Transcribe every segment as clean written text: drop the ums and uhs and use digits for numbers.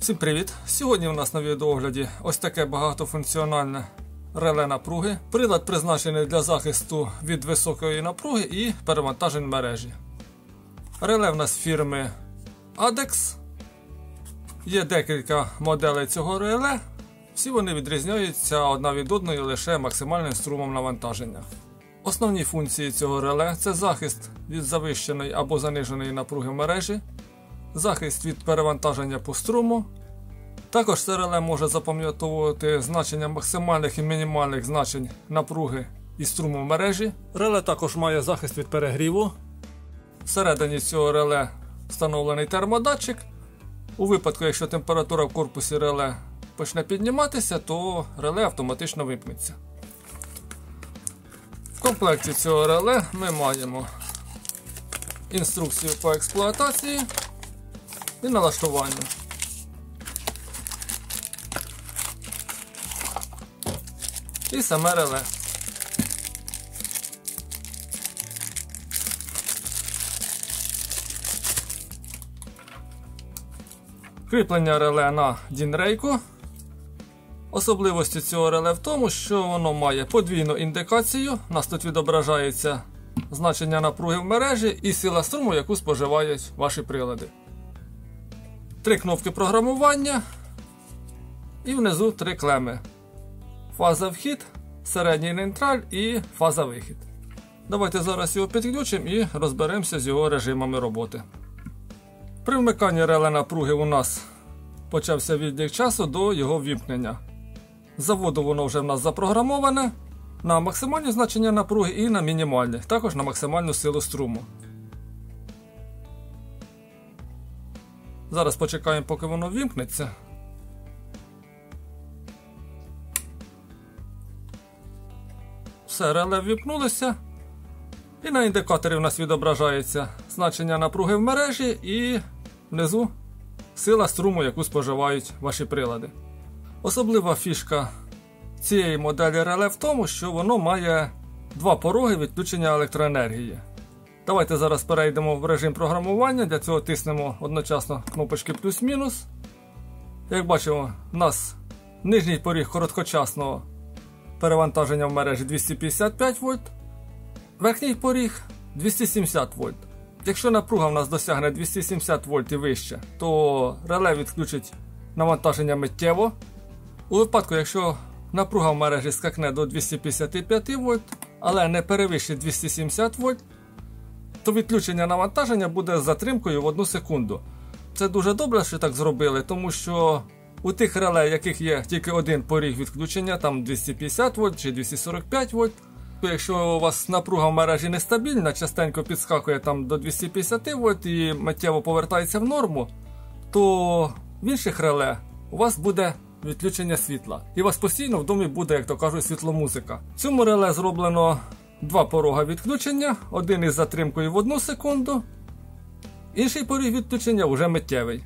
Всім привіт! Сьогодні у нас на відеоогляді ось таке багатофункціональне реле напруги. Прилад призначений для захисту від високої напруги і перевантажень мережі. Реле в нас фірми ADEX. Є декілька моделей цього реле. Всі вони відрізняються одна від одної лише максимальним струмом навантаження. Основні функції цього реле – це захист від завищеної або заниженої напруги в мережі, захист від перевантаження по струму. Також це реле може запам'ятовувати значення максимальних і мінімальних значень напруги і струму в мережі. Реле також має захист від перегріву. Всередині цього реле встановлений термодатчик. У випадку, якщо температура в корпусі реле почне підніматися, то реле автоматично вимкнеться. В комплекті цього реле ми маємо інструкцію по експлуатації і налаштуванню. І саме реле. Кріплення реле на дінрейку. Особливості цього реле в тому, що воно має подвійну індикацію. У нас тут відображається значення напруги в мережі і сила струму, яку споживають ваші прилади. 3 кнопки програмування і внизу 3 клеми. Фаза вхід, середній нейтраль і фаза вихід. Давайте зараз його підключимо і розберемося з його режимами роботи. При вмиканні реле напруги у нас почався відлік часу до його ввімкнення. З заводу воно вже в нас запрограмоване на максимальні значення напруги і на мінімальні, також на максимальну силу струму. Зараз почекаємо, поки воно ввімкнеться. Все, реле ввімкнулося. І на індикаторі у нас відображається значення напруги в мережі і внизу сила струму, яку споживають ваші прилади. Особлива фішка цієї моделі реле в тому, що воно має 2 пороги відключення електроенергії. Давайте зараз перейдемо в режим програмування, для цього тиснемо одночасно кнопочки плюс-мінус. Як бачимо, у нас нижній поріг короткочасного перевантаження в мережі 255 вольт, верхній поріг 270 вольт. Якщо напруга в нас досягне 270 вольт і вище, то реле відключить навантаження миттєво. У випадку, якщо напруга в мережі скакне до 255 вольт, але не перевищить 270 вольт, то відключення навантаження буде з затримкою в 1 секунду. Це дуже добре, що так зробили, тому що у тих реле, яких є тільки один поріг відключення, там 250 вольт чи 245 вольт, то якщо у вас напруга в мережі нестабільна, частенько підскакує там до 250 вольт і миттєво повертається в норму, то в інших реле у вас буде відключення світла. І у вас постійно в домі буде, як то кажуть, світломузика. В цьому реле зроблено 2 порога відключення, один із затримкою в 1 секунду, інший поріг відключення вже миттєвий.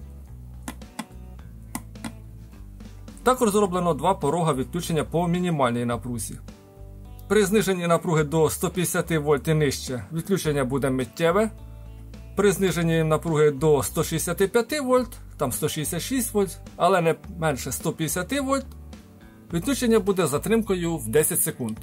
Також зроблено 2 порога відключення по мінімальній напрузі. При зниженні напруги до 150 вольт і нижче відключення буде миттєве. При зниженні напруги до 165 вольт, там 166 вольт, але не менше 150 вольт, відключення буде з затримкою в 10 секунд.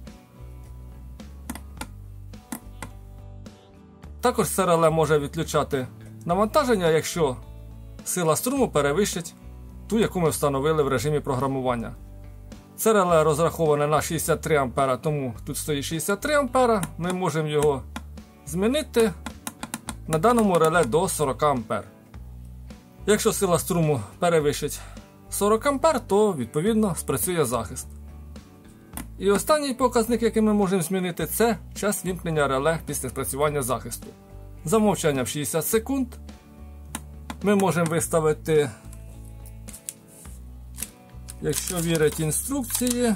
Також це реле може відключати навантаження, якщо сила струму перевищить ту, яку ми встановили в режимі програмування. Це реле розраховане на 63 А, тому тут стоїть 63 А. Ми можемо його змінити на даному реле до 40 А. Якщо сила струму перевищить 40 А, то відповідно спрацює захист. І останній показник, який ми можемо змінити, це час вімкнення реле після спрацювання захисту. За мовчанням 60 секунд. Ми можемо виставити, якщо вірить інструкції,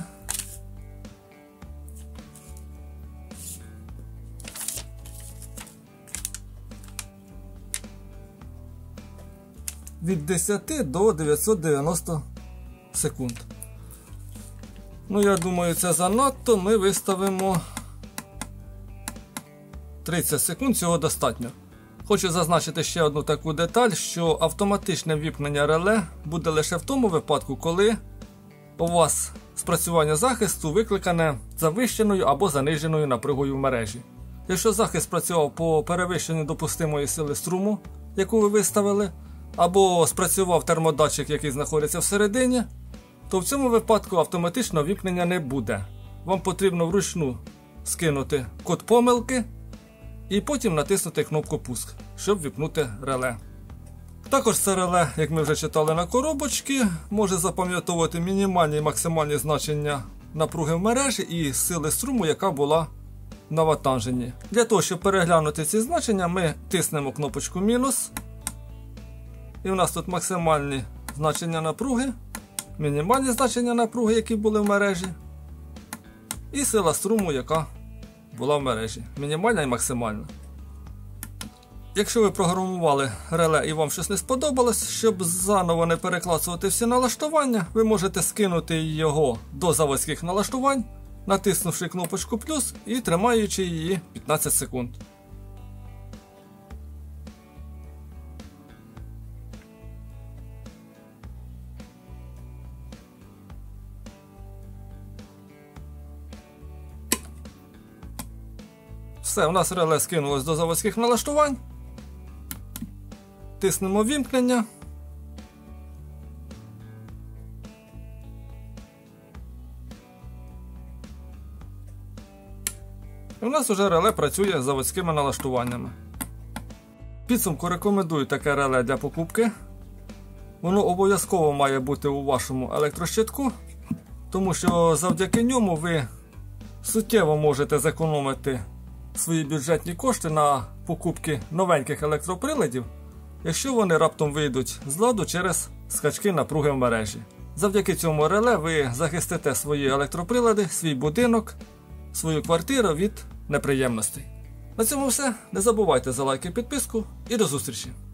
від 10 до 990 секунд. Ну, я думаю, це занадто. Ми виставимо 30 секунд, цього достатньо. Хочу зазначити ще одну таку деталь, що автоматичне ввімкнення реле буде лише в тому випадку, коли у вас спрацювання захисту викликане завищеною або заниженою напругою в мережі. Якщо захист працював по перевищенню допустимої сили струму, яку ви виставили, або спрацював термодатчик, який знаходиться всередині, то в цьому випадку автоматичного ввімкнення не буде. Вам потрібно вручну скинути код помилки і потім натиснути кнопку «Пуск», щоб ввімкнути реле. Також це реле, як ми вже читали на коробочці, може запам'ятовувати мінімальні і максимальні значення напруги в мережі і сили струму, яка була на навантаженні. Для того, щоб переглянути ці значення, ми тиснемо кнопочку «мінус». І у нас тут максимальні значення напруги, мінімальні значення напруги, які були в мережі, і сила струму, яка була в мережі. Мінімальна і максимальна. Якщо ви програмували реле і вам щось не сподобалось, щоб заново не переклацувати всі налаштування, ви можете скинути його до заводських налаштувань, натиснувши кнопочку плюс і тримаючи її 15 секунд. Все, у нас реле скинулось до заводських налаштувань. Тиснемо вімкнення. І у нас уже реле працює з заводськими налаштуваннями. В підсумку рекомендую таке реле для покупки. Воно обов'язково має бути у вашому електрощитку, тому що завдяки ньому ви суттєво можете зекономити свої бюджетні кошти на покупки новеньких електроприладів, якщо вони раптом вийдуть з ладу через скачки напруги в мережі. Завдяки цьому реле ви захистите свої електроприлади, свій будинок, свою квартиру від неприємностей. На цьому все. Не забувайте за лайк і підписку і до зустрічі!